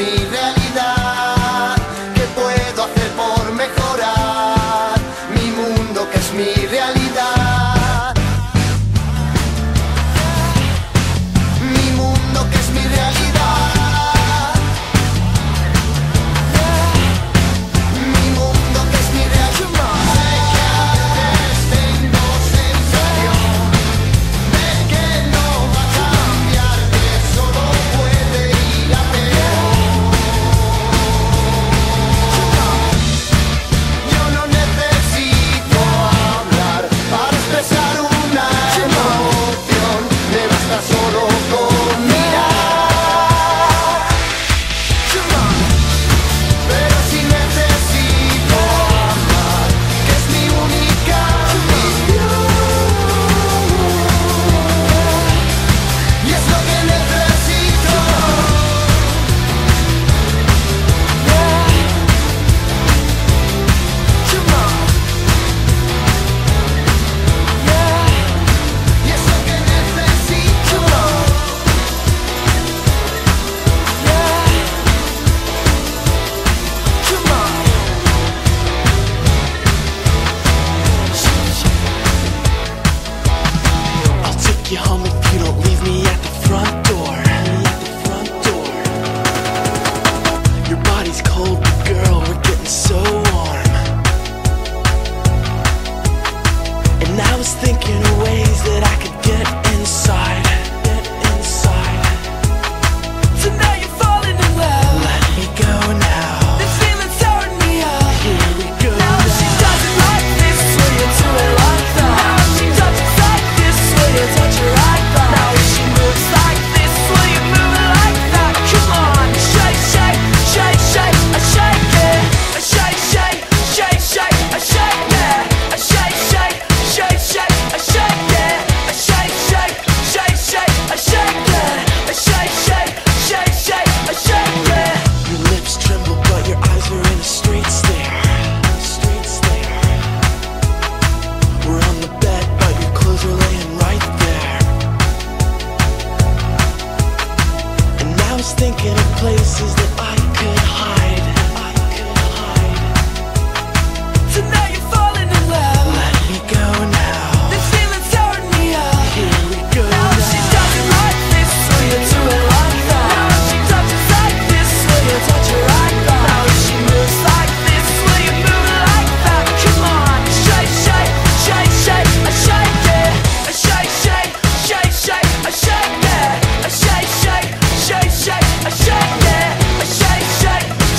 mi realidad. ¿Qué puedo hacer por mejorar mi mundo, que es mi realidad? Mi mundo, que es mi realidad. Mi mundo, que es mi realidad. Sé que antes tengo sensación de que no va a cambiar, que solo puede ir a peor. Yo no necesito hablar para expresar una emoción, me basta solo con mirar. Pero si necesito amar, que es mi única misión, y es lo que necesito. Y es lo que necesito. I'll take you home if you don't leave me at the front door. Your body's cold, but girl, we're getting so warm. And I was thinking of ways that I could get inside. So now you're falling in love. Let me go now. This feeling's tearing me up. Here we go. Now if she doesn't like this, will you do it like that? Now if she doesn't like this, will you touch her right back? Now if she moves like this, will you move it like that? Come on, shake, shake, shake, shake, I shake it. I shake, shake, shake, shake, I shake it. I shake, shake, shake, shake, I shake it. I shake, shake, shake, shake, I shake it. I shake, shake, shake, shake, I shake it. Your lips tremble, but your eyes are in a straight stare. We're on the bed, but your clothes are laying right there. And I was thinking of places that I could hide. So now you're falling in love. Let me go now. This feeling's tearing me up. Here we go. Now if she doesn't like this, will you do it like that? Now if she doesn't like this, will you touch her right back? Now if she moves like this, will you move it like that? Come on, shake, shake, shake, shake, I shake it. I shake, shake, shake, shake, I shake it. I shake, shake, shake, shake, I shake it. I shake, shake,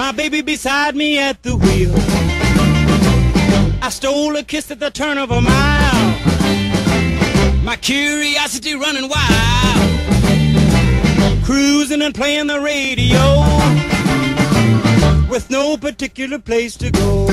my baby beside me at the wheel. I stole a kiss at the turn of a mile, my curiosity running wild, cruising and playing the radio with no particular place to go,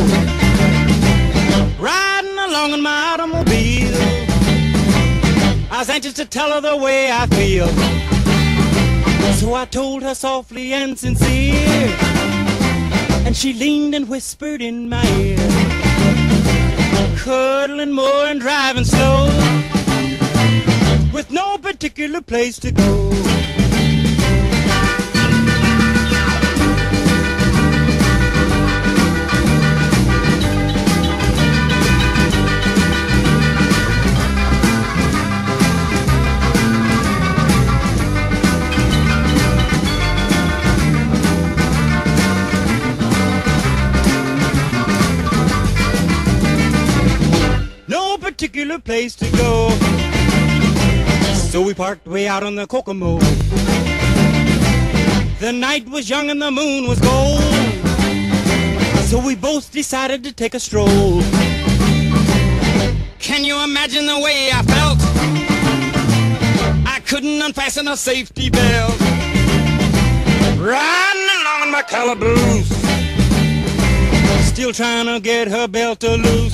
riding along in my automobile. I was anxious to tell her the way I feel, so I told her softly and sincere, and she leaned and whispered in my ear, cuddling more and driving slow, with no particular place to go. Particular place to go, so we parked way out on the Kokomo. The night was young and the moon was gold, so we both decided to take a stroll. Can you imagine the way I felt? I couldn't unfasten a safety belt, riding along in my calaboose, still trying to get her belt to loose.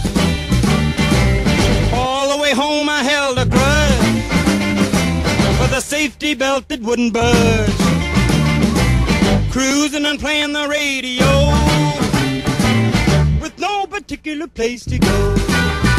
All the way home I held a grudge for the safety belt that wouldn't budge, cruising and playing the radio with no particular place to go.